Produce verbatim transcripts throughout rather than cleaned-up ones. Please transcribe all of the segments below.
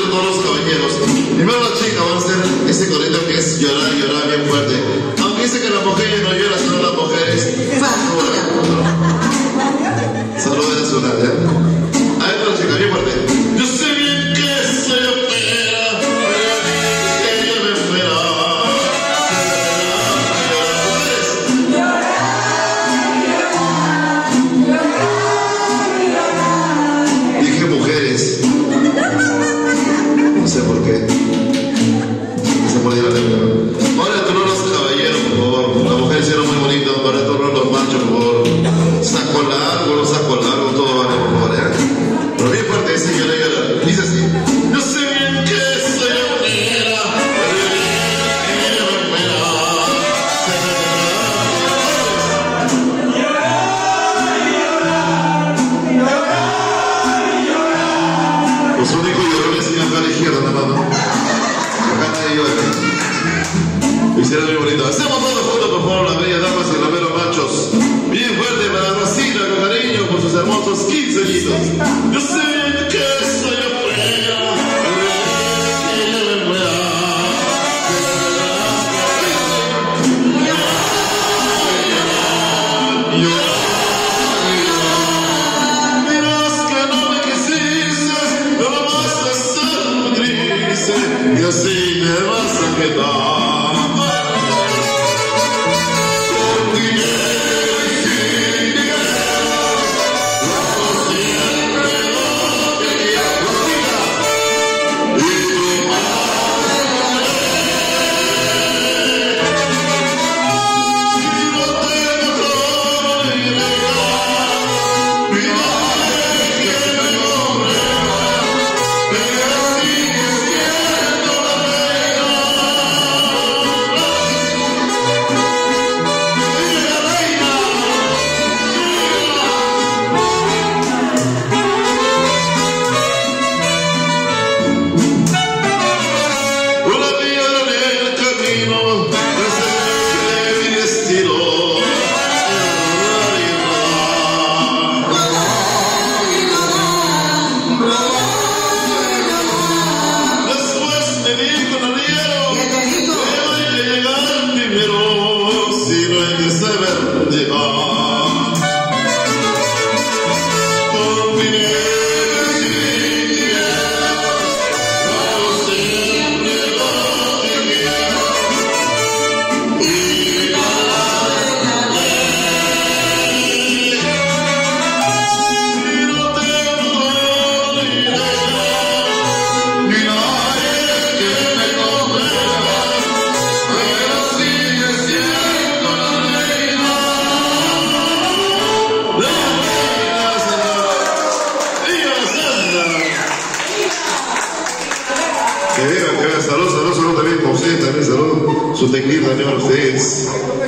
corito todos los caballeros. Primero la chica va a hacer ese corito que es llorar, llorar bien fuerte. Aunque dice que las mujeres no lloran, sino las mujeres facturan. Saludos de su nada, ¿eh? A ver, la chica, bien fuerte. Yo sé bien que soy opera, que ella me espera. Dije mujeres. No sé por qué. Se podía la lengua. Ahora el turno los caballeros, por favor. Las mujeres hicieron muy bonito. Ahora el turno los machos, por favor. Saco largo, no saco largo, todo vale, por favor, ¿eh? Pero bien fuerte ese llora, llora. Dice así. Yo sé bien que soy opera, que ella me espera. Los únicos llorones siguen acá a la izquierda, nada más, ¿no? Acá nadie llora. Lo hicieron muy bonito. Hacemos todos juntos, por favor, las bellas damas y los bellos machos. Bien fuerte para Rosita, con cariño, por sus hermosos quince añitos. Yo sé bien que soy opera, que ella me espera. Dirás que no me quisiste, pero vas a estar muy triste y así me vas a quedar. Con dinero y sin dinero, yo siempre lo quería contigo. Y tu madre, si no tengo todo ni regalar, mi madre que me compre, ella sigue siendo la reina. Ella la reina. Una piedra en el camino, presente mi destino. Después me dijo el arriero que hay que llegar primero, si no hay que saber llegar. Con dinero y sin dinero, yo siempre lo quería. Y mi madre, si no tengo todo ni dinero, ni nadie que me compre, pero sigue siendo la reina. La reina Sandra. ¡Viva Sandra! Que venga, que venga. Salud, salud, salud también con ustedes, también salud. Su tequila también para ustedes.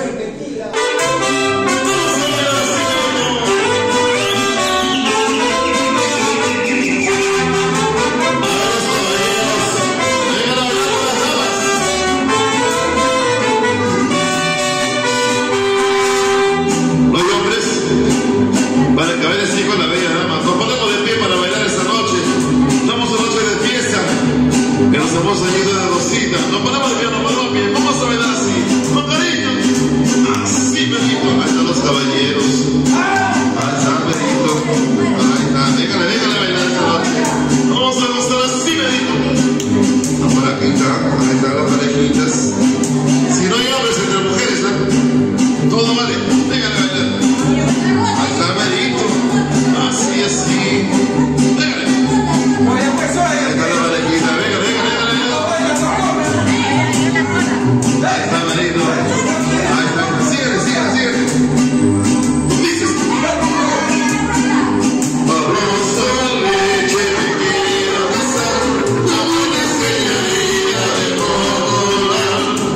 Los hombres, para que bailen así con la bella dama. Nos ponemos de pie para bailar esta noche. Estamos en noche de fiesta. Que nos hemos ayudado a Rosita. Nos ponemos de pie, nos ponemos de pie. Vamos a bailar así, con cariño. Así, Benito. Ahí están los caballeros. Ahí está, Benito. Ahí está. Déjale, déjale bailar esta noche. Vamos a gozar así, Benito. La parejita. Ahí están las parejitas. Si no hay hombres entre mujeres, ¿eh? Todo vale. Déjale bailar. Ahí está, Benito. Así, así. Déjale. Ahí está la parejita. Venga, venga, venga, venga. Ahí está, Benito. Ahí está. Síguele, síguele, síguele. Dice. Arroz con leche, me quiero casar. La buena señorita de Portugal.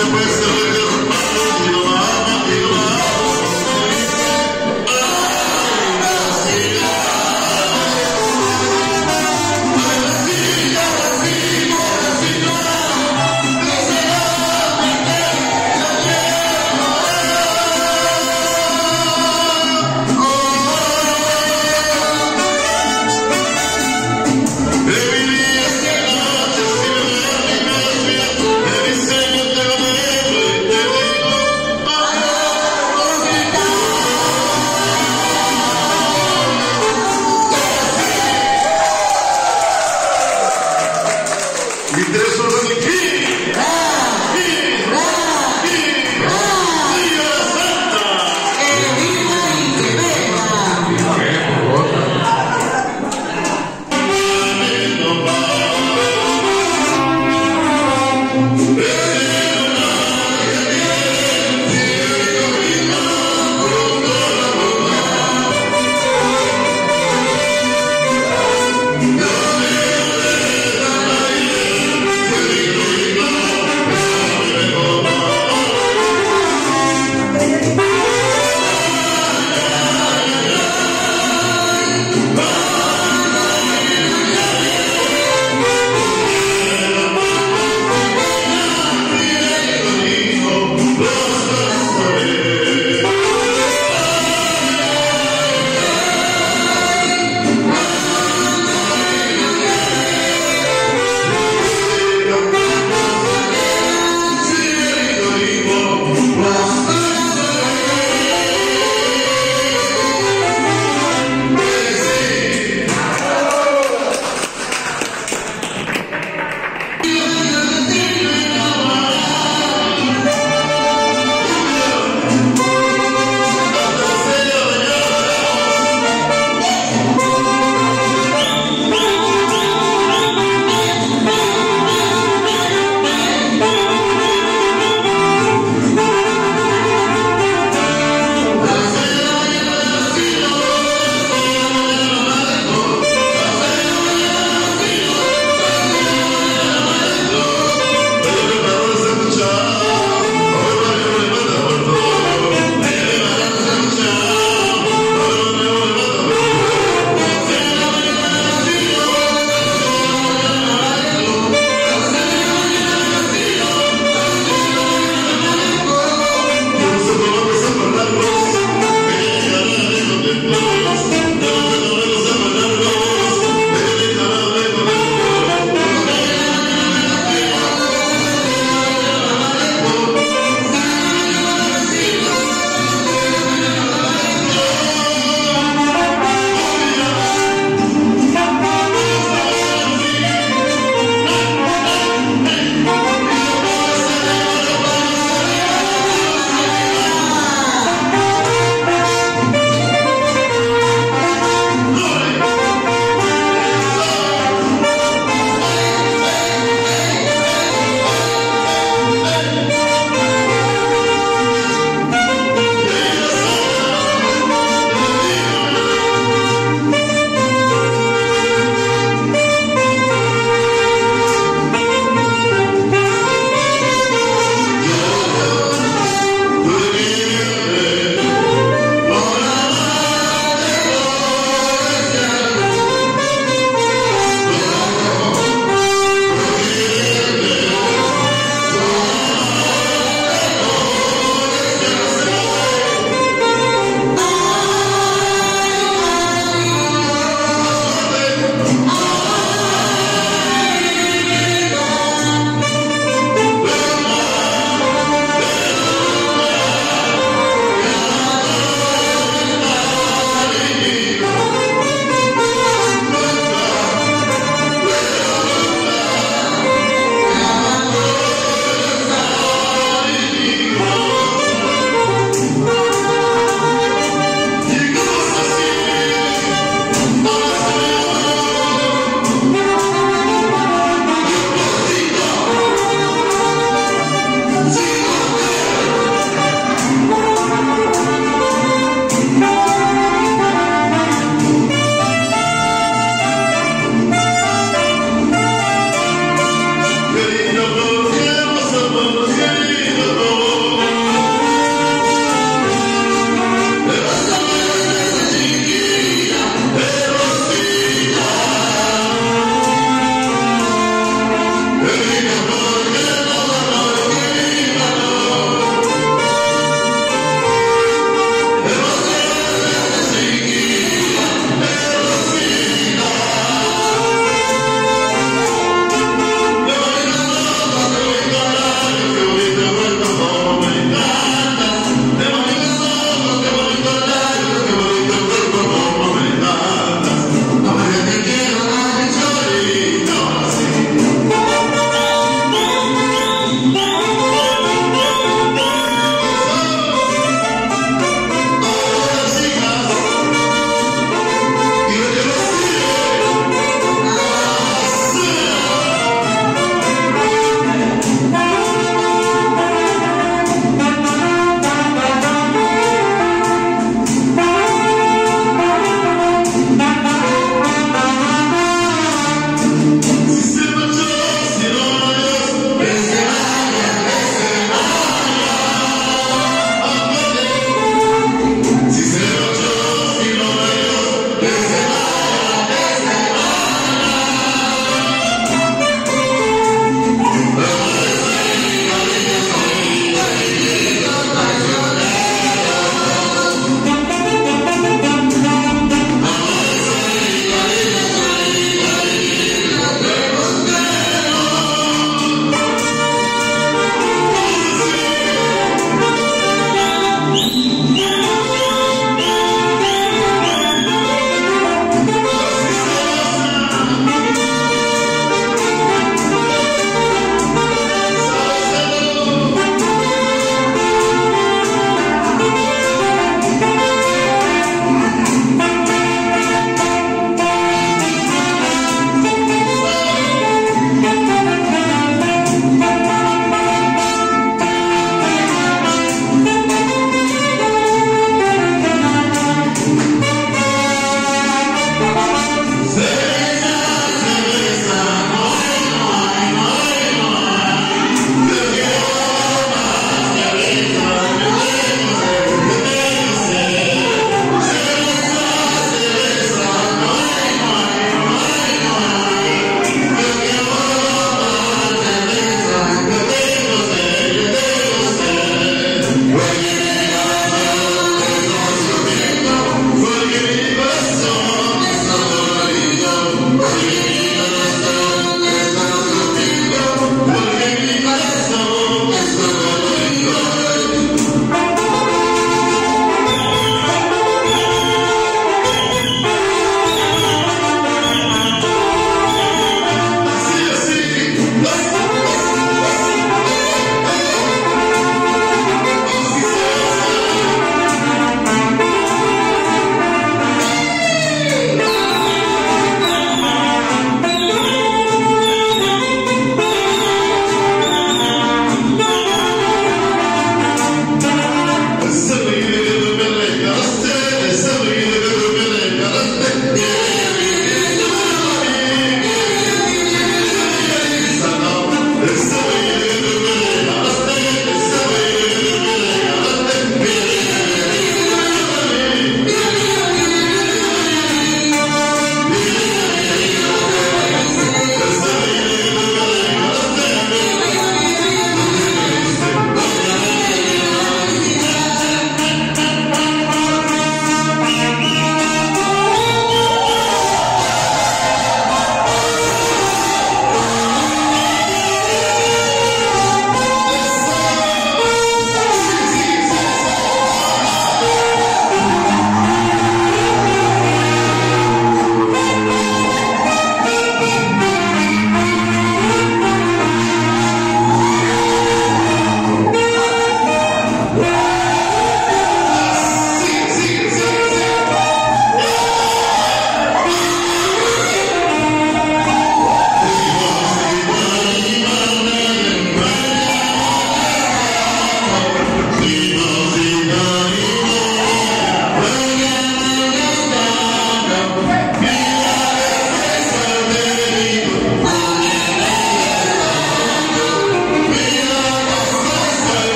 De mi vida esta noche, si me da mi gracia, de mi Señor te lo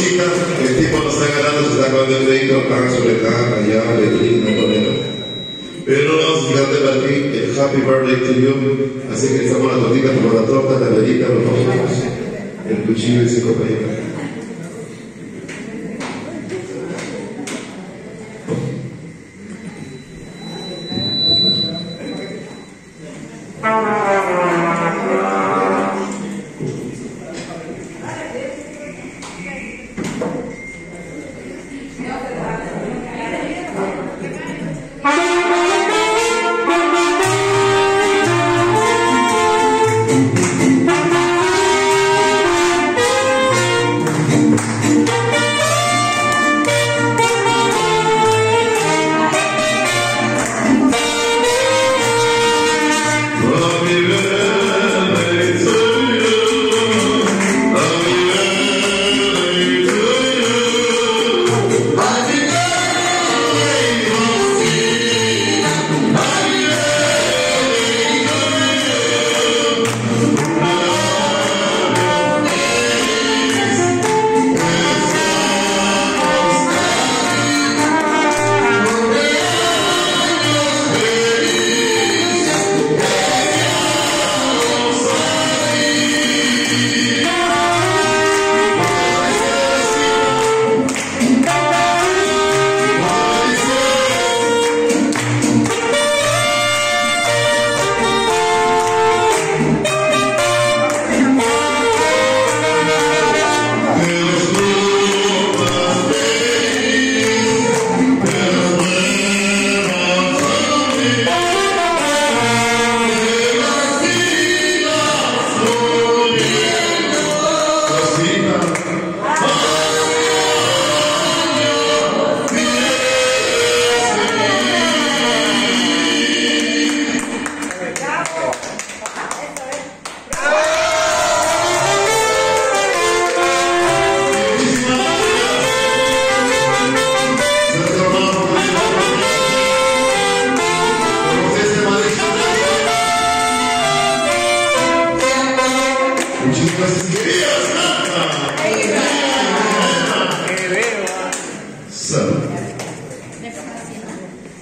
Rosita, el tipo no está ganando, se está acabando el crédito, acá, sobre acá, allá, le brinda, no problema. Pero no vamos a fijarte para ti, el happy birthday to you. Así que estamos la tortita como la torta, la velita, los ojos, el cuchillo y cinco compañeros.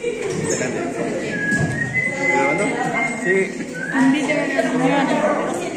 Sí.